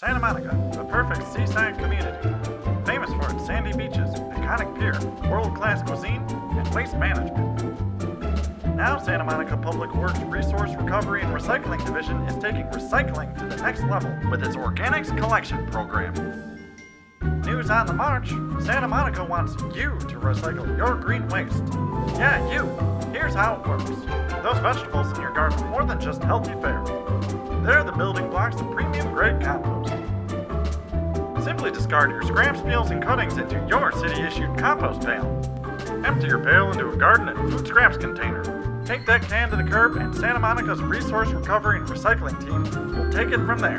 Santa Monica, the perfect seaside community, famous for its sandy beaches, iconic pier, world-class cuisine, and waste management. Now Santa Monica Public Works Resource Recovery and Recycling Division is taking recycling to the next level with its Organics Collection program. News on the march, Santa Monica wants you to recycle your green waste. Yeah, you. Here's how it works. Those vegetables in your garden are more than just healthy fare. They're the building blocks of premium-grade compost. Simply discard your scraps, peels, and cuttings into your city-issued compost pail. Empty your pail into a garden and food scraps container. Take that can to the curb, and Santa Monica's Resource Recovery and Recycling team will take it from there.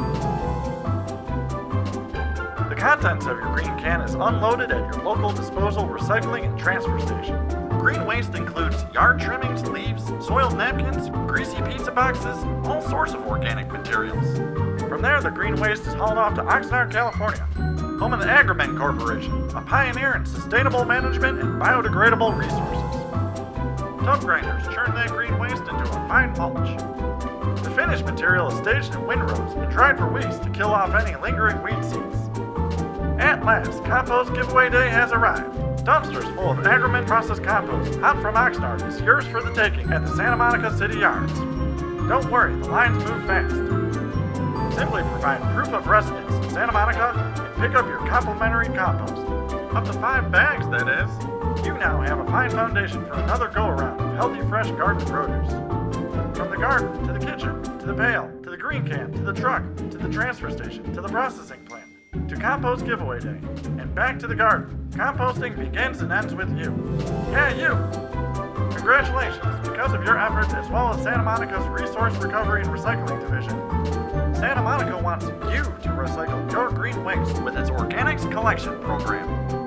The contents of your green can is unloaded at your local disposal, recycling, and transfer station. Green waste includes yard trimmings, leaves, soiled napkins, greasy pizza boxes, all sorts of organic materials. From there, the green waste is hauled off to Oxnard, California, home of the Agrimen Corporation, a pioneer in sustainable management and biodegradable resources. Tub grinders churn that green waste into a fine mulch. The finished material is staged in windrows and dried for weeks to kill off any lingering weed seeds. At last, Compost Giveaway Day has arrived. Dumpsters full of Agrimen processed compost, hot from Oxnard, is yours for the taking at the Santa Monica City Yards. Don't worry, the lines move fast. Simply provide proof of residence in Santa Monica and pick up your complimentary compost. Up to 5 bags, that is. You now have a fine foundation for another go-around of healthy, fresh garden produce. From the garden, to the kitchen, to the pail, to the green can, to the truck, to the transfer station, to the processing plant, to Compost Giveaway Day, and back to the garden. Composting begins and ends with you. Yeah, you! Congratulations! Because of your efforts, as well as Santa Monica's Resource Recovery and Recycling Division, Santa Monica wants you to recycle your green waste with its Organics Collection program.